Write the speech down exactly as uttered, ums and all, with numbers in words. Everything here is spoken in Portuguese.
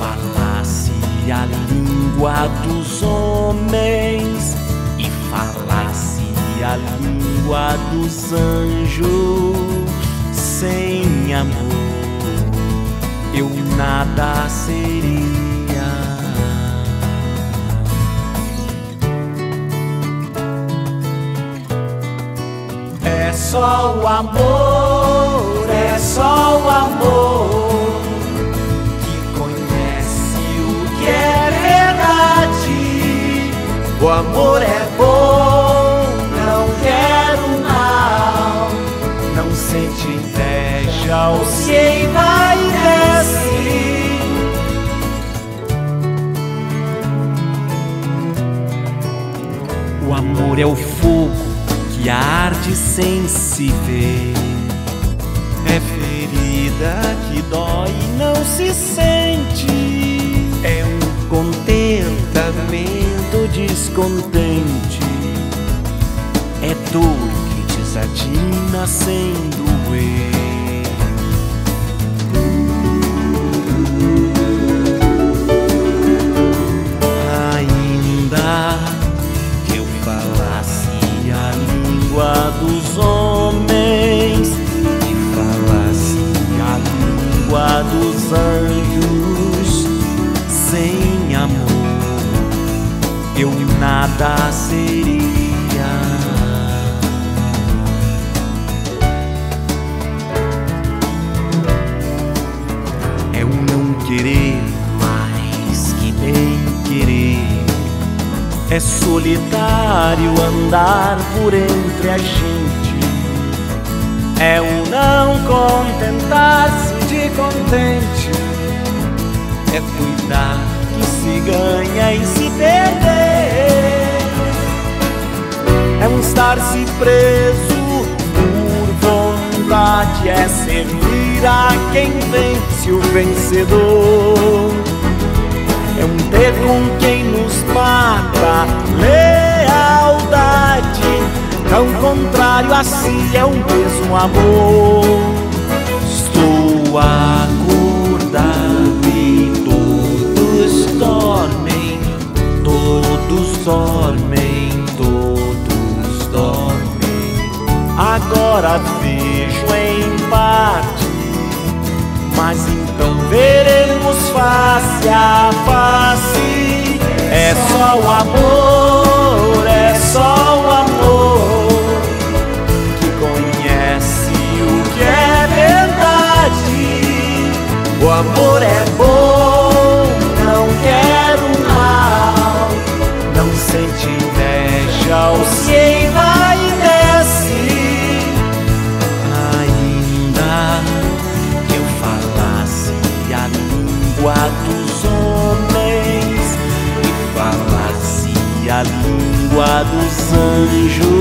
falasse a língua dos homens e falasse a língua dos anjos, sem amor eu nada seria. É só o amor, é só o amor que conhece o que é verdade. O amor é bom, não quer o mal, não sente inveja ou se envaidece. O amor é o fogo que arde sem se ver, é ferida que dói e não se sente, é um contentamento descontente, é dor que desatina sem doer. Ainda que eu falasse a língua dos homens e falasse a língua dos anjos, sem amor eu nada seria. É o não querer mais que bem querer, é solitário andar por entre a gente, é o não contentar-se de contente, é cuidar que se ganha e se perder, é um estar-se preso por vontade, é servir a quem vence o vencedor, é um ter com quem nos mata lealdade, tão contrário a si é o mesmo amor. Estou acordado e todos dormem, todos dormem, todos dormem. Agora vejo em parte, mas então veremos face a face. É só o amor, é só o amor que conhece o que é verdade. O amor é bom, não quer o mal, não sente inveja ou se envaidece. Ainda que eu falasse a língua dos homens e falasse a língua dos anjos,